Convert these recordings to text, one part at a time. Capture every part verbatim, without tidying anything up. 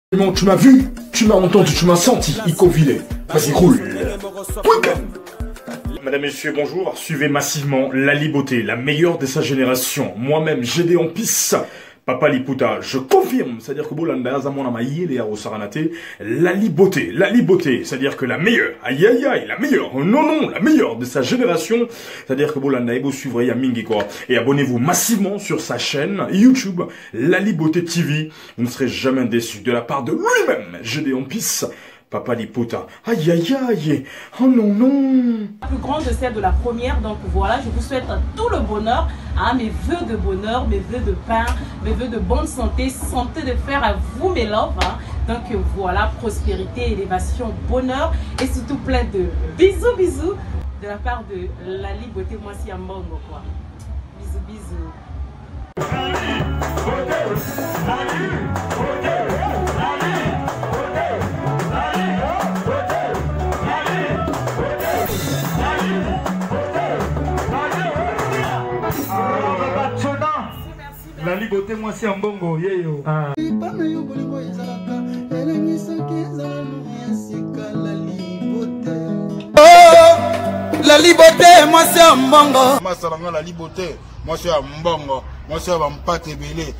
Bon, tu m'as vu, tu m'as entendu, tu m'as senti, Iko Villet. Vas-y, roule. Madame, Messieurs, bonjour. Suivez massivement Lali Beauté, la meilleure de sa génération. Moi-même, G D en pisse. Papa Liputa, je confirme, c'est-à-dire que Bolanda Zamona Maïe, les Saranate, Lali Beauté, Lali Beauté, c'est-à-dire que la meilleure, aïe aïe aïe, la meilleure, non non, la meilleure de sa génération, c'est-à-dire que Bolanda Ebo suivre Yamingi quoi. Et abonnez-vous massivement sur sa chaîne YouTube, Lali Beauté T V, vous ne serez jamais déçus de la part de lui-même, G D en pisse. Papa Liputa. Aïe aïe aïe. Oh non non. La plus grande de celle de la première. Donc voilà, je vous souhaite tout le bonheur. Hein, mes vœux de bonheur, mes vœux de pain, mes vœux de bonne santé, santé de fer à vous mes loves. Hein. Donc voilà, prospérité, élévation, bonheur et surtout plein de bisous bisous de la part de Lali Beauté Mwasi Mbongo quoi. Bisous bisous. Lali Beauté Mwasi Mbongo yeyo. Ah. Lali Beauté Mwasi Mbongo. Masalanga Lali Beauté Mwasi Mbongo. Mwasi Bampate Belé.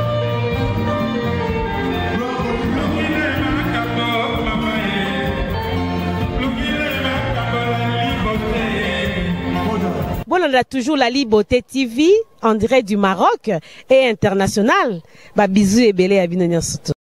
Bon, on a toujours Lali Beauté T V en direct du Maroc et international. Bah, bisous et belé à Binonia Soto.